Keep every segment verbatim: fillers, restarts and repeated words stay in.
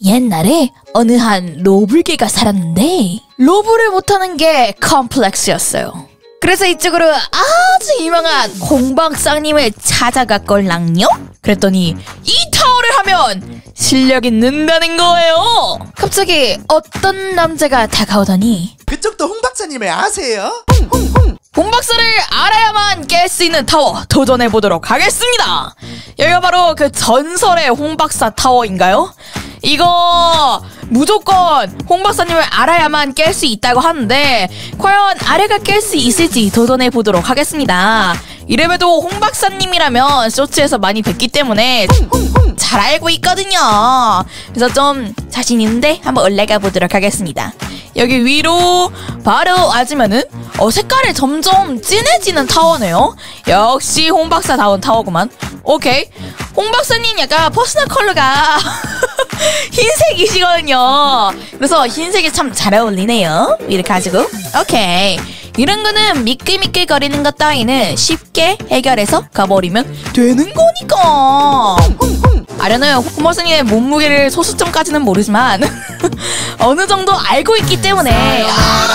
옛날에 어느 한 로블개가 살았는데 로블을 못하는 게 컴플렉스였어요. 그래서 이쪽으로 아주 유명한 홍박사님을 찾아갔걸랑요? 그랬더니 이 타워를 하면 실력이 는다는 거예요. 갑자기 어떤 남자가 다가오더니 그쪽도 홍박사님을 아세요? 홍박사를 알아야만 깰 수 있는 타워 도전해보도록 하겠습니다. 여기가 바로 그 전설의 홍박사 타워인가요? 이거 무조건 홍박사님을 알아야만 깰 수 있다고 하는데 과연 아래가 깰 수 있을지 도전해보도록 하겠습니다. 이래봬도 홍박사님이라면 쇼츠에서 많이 뵀기 때문에 잘 알고 있거든요. 그래서 좀 자신 있는데 한번 올라가 보도록 하겠습니다. 여기 위로 바로 와주면은 어 색깔이 점점 진해지는 타워네요. 역시 홍박사다운 타워구만. 오케이, 홍박사님 약간 퍼스널 컬러가 흰색이시거든요. 그래서 흰색이 참 잘 어울리네요. 이렇게 가지고 오케이, 이런 거는 미끌미끌거리는 것 따위는 쉽게 해결해서 가버리면 되는 거니까. 아련은 홍박사님의 몸무게를 소수점까지는 모르지만 어느 정도 알고 있기 때문에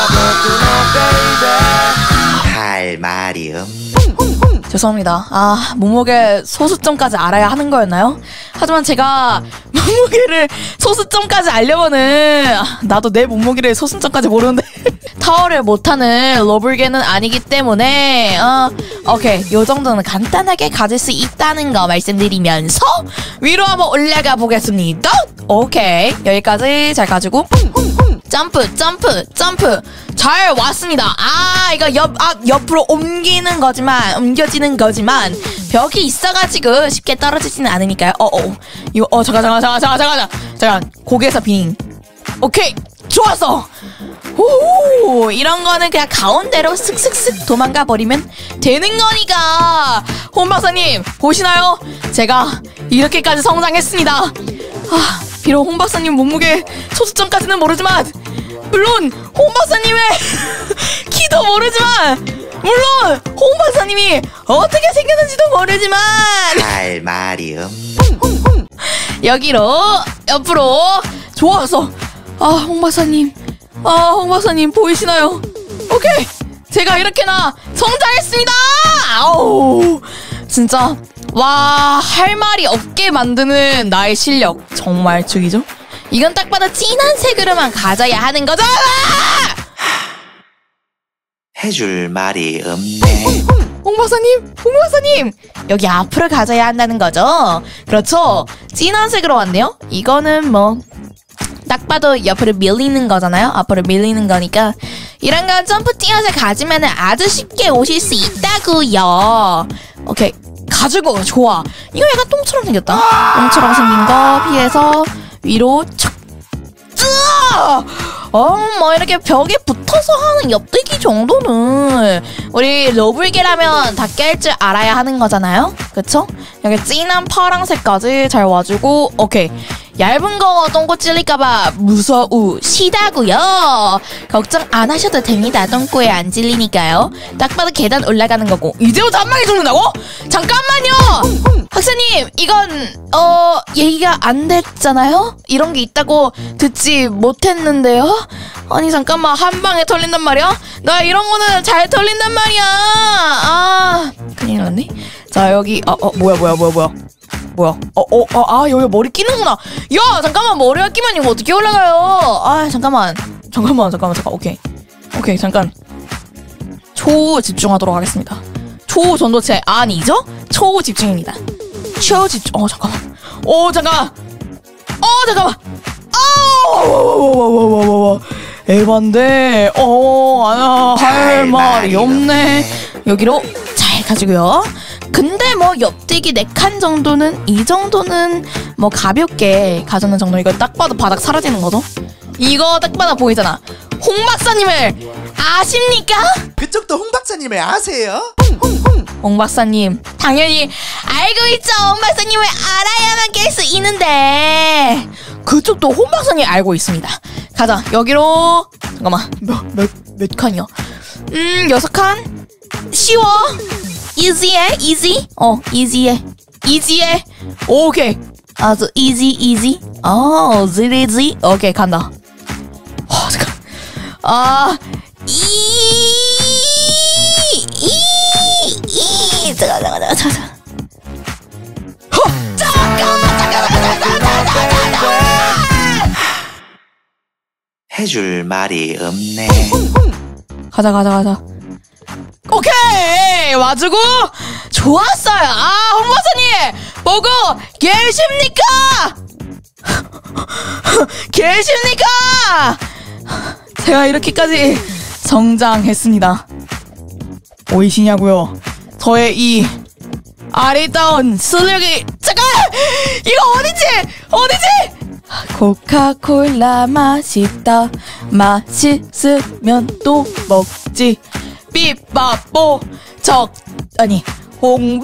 할 말이 없네. 죄송합니다. 아, 몸무게 소수점까지 알아야 하는 거였나요? 하지만 제가 몸무게를 소수점까지 알려면은 나도 내 몸무게를 소수점까지 모르는데 타워를 못하는 로블개는 아니기 때문에 어, 오케이, 요 정도는 간단하게 가질 수 있다는 거 말씀드리면서 위로 한번 올라가 보겠습니다. 오케이, 여기까지 잘 가지고 점프 점프 점프 잘 왔습니다. 아, 이거 옆, 아, 옆으로 옮기는 거지만 옮겨지는 거지만 벽이 있어가지고 쉽게 떨어지지는 않으니까요. 어어 이거 어 잠깐 잠깐 잠깐 잠깐 잠깐 잠깐 고개에서 빙. 오케이, 좋았어. 오, 이런 거는 그냥 가운데로 슥슥슥 도망가 버리면 되는 거니까. 홍박사님 보시나요? 제가 이렇게까지 성장했습니다. 아, 비록 홍박사님 몸무게 소수점까지는 모르지만 물론 홍박사님의 키도 모르지만 물론 홍박사님이 어떻게 생겼는지도 모르지만 할 말이 없네. 여기로 옆으로 좋았어. 아, 홍박사님, 아, 홍박사님 보이시나요? 오케이, 제가 이렇게나 성장했습니다. 아우, 진짜 와, 할 말이 없게 만드는 나의 실력 정말 죽이죠? 이건 딱 봐도 진한 색으로만 가져야 하는 거잖아! 해줄 말이 없네. 홍박사님, 홍박사님, 여기 앞으로 가져야 한다는 거죠? 그렇죠? 진한 색으로 왔네요? 이거는 뭐 딱 봐도 옆으로 밀리는 거잖아요? 앞으로 밀리는 거니까 이런 건 점프 뛰어서 가지면은 아주 쉽게 오실 수 있다고요. 오케이, 가지고 좋아. 이거 약간 똥처럼 생겼다. 똥처럼 생긴 거 피해서 위로 촥. 으아! 어, 뭐 이렇게 벽에 붙어서 하는 엽대기 정도는 우리 로블개라면 다 깰 줄 알아야 하는 거잖아요. 그쵸? 여기 진한 파랑색까지 잘 와주고 오케이. 얇은 거 똥꼬 찔릴까봐 무서우시다고요. 걱정 안 하셔도 됩니다. 똥꼬에 안 찔리니까요. 딱 봐도 계단 올라가는 거고. 이제부터 한 방에 죽는다고? 잠깐만요. 학생님, 이건 어 얘기가 안 됐잖아요. 이런 게 있다고 듣지 못했는데요. 아니 잠깐만, 한 방에 털린단 말이야? 나 이런 거는 잘 털린단 말이야. 아, 큰일 났네. 자, 여기 어, 어 뭐야 뭐야 뭐야 뭐야 뭐야? 어, 어, 어, 아, 여기 머리 끼는구나. 야, 잠깐만, 머리가 끼면 이거 어떻게 올라가요? 아, 잠깐만. 잠깐만, 잠깐만, 잠깐. 오케이. 오케이, 잠깐. 초 집중하도록 하겠습니다. 초 전도체 아니죠? 초 집중입니다. 초 집중. 어, 잠깐만. 어, 잠깐. 어, 잠깐만. 어, 에반데. 어, 아, 할 말이 없네. 여기로 잘 가지고요. 근데 뭐 옆뒤기 네 칸 정도는, 이 정도는 뭐 가볍게 가져는 정도. 이거 딱 봐도 바닥 사라지는 거죠? 이거 딱 봐도 보이잖아. 홍박사님을 아십니까? 그쪽도 홍박사님을 아세요? 홍박사님 당연히 알고 있죠. 홍박사님을 알아야만 깰 수 있는데 그쪽도 홍박사님 알고 있습니다. 가자. 여기로 잠깐만, 몇, 몇, 몇 칸이야? 음, 여섯 칸? 쉬워. 이지해, 이지. 어, 이지해, 이지해. 오케이. 아주 easy easy. 어, easy. 오케이 간다. 와 잠깐. 아, 이, 이, 이. 잠깐 잠깐 잠깐 잠깐. 허, 잠깐 잠깐 잠깐 잠깐 잠깐. 해줄 말이 없네. 가자 가자 가자. 오케이 와주고 좋았어요. 아 홍보사님 보고 계십니까? 계십니까? 제가 이렇게까지 성장했습니다. 보이시냐고요? 저의 이 아리따운 실력이. 잠깐 이거 어디지 어디지? 코카콜라 맛있다. 맛있으면 또 먹지. 삐빠뽀 적 아니 홍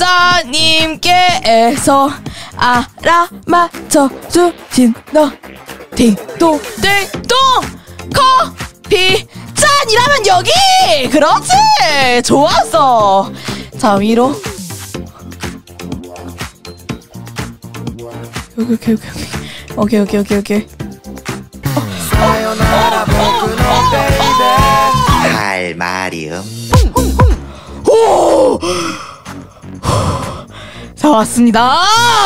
박사님께서 알아맞혀 주신 너 띵동 띵동 커피 잔이라면 여기. 그렇지 좋았어. 자 위로 여기 오케이 오케이 오케이 오케이 오케이 오케이. 할 말이 없네. 오! 자 왔습니다.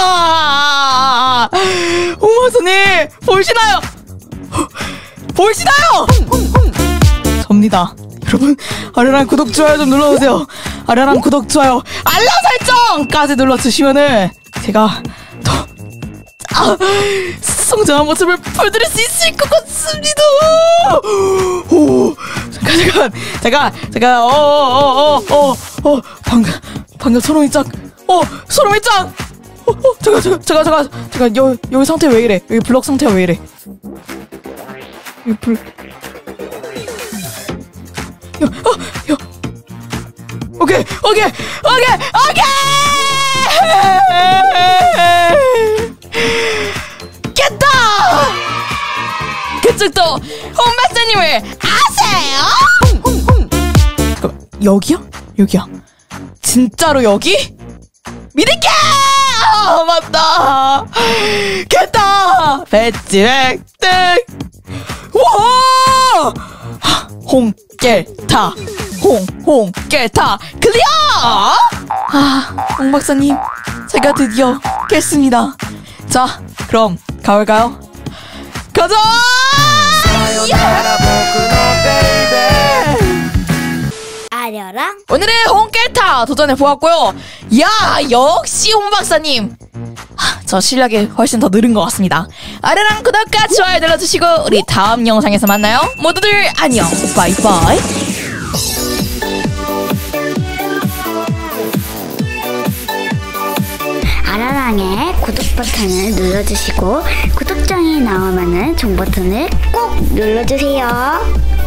홍마선님 보이시나요? 보이시나요? 접니다. 여러분 아련한 구독 좋아요 좀 눌러주세요. 아련한 구독 좋아요 알람 설정까지 눌러주시면은 제가 더 아, 성장한 모습을 보여드릴 수 있을 것 같습니다. 오, 잠깐 잠깐 잠깐 잠깐 어어어어어 어, 방금 방금 소름이 쫙 어 소름이 쫙 어, 어 잠깐 잠깐 잠깐 잠깐 잠깐 여 여기 상태 왜 이래? 여기 블럭 상태가 왜 이래? 여기 블 야, 어, 야. 오케이 오케이 오케이 오케이 깼다. 그쪽도 홍 박사님을 아세요? 잠깐만 여기요? 여기야 진짜로 여기? 믿을게! 아 맞다 깼다. 배지 백등. 와 홍깨타 홍 홍깨타 클리어. 아 홍 박사님 제가 드디어 깼습니다. 자 그럼 가볼까요? 가자! 아려랑 오늘의 홍깨타 도전해 보았고요. 야 역시 홍 박사님 하, 저 실력이 훨씬 더 늘은 것 같습니다. 아래랑 구독과 좋아요 눌러주시고 우리 다음 영상에서 만나요. 모두들 안녕 바이바이. 아라랑의 구독 버튼을 눌러주시고 구독장이 나오면은 종 버튼을 꼭 눌러주세요.